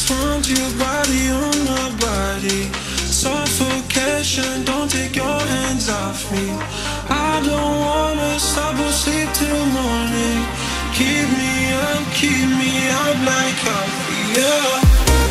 want your body on my body. Suffocation, don't take your hands off me. I don't wanna stop or sleep till morning. Keep me up like coffee, yeah.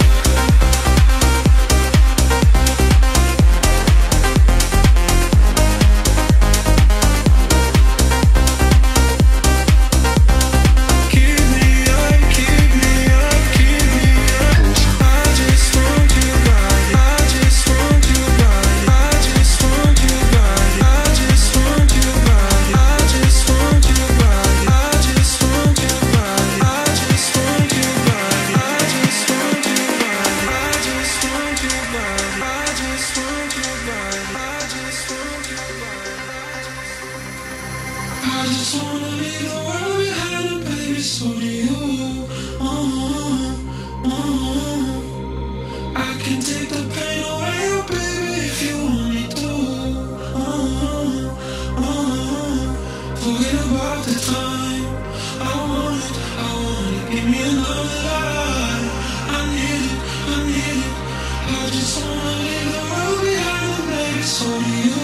I just wanna leave the world behind and baby, so do you. I can take the pain away, oh baby, if you want me to. Forget about the time. I want it, give me another life. I need it, I just wanna leave the world behind and baby, so do you.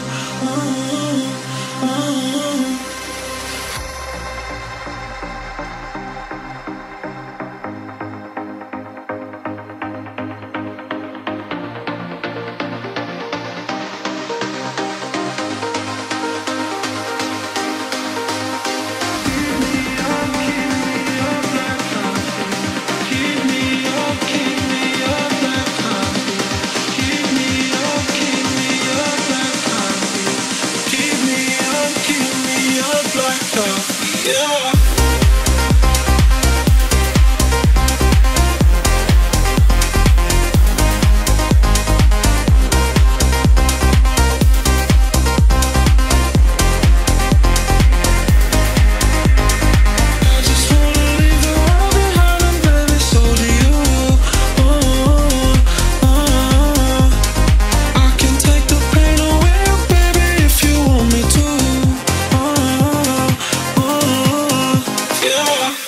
Yeah. Yeah.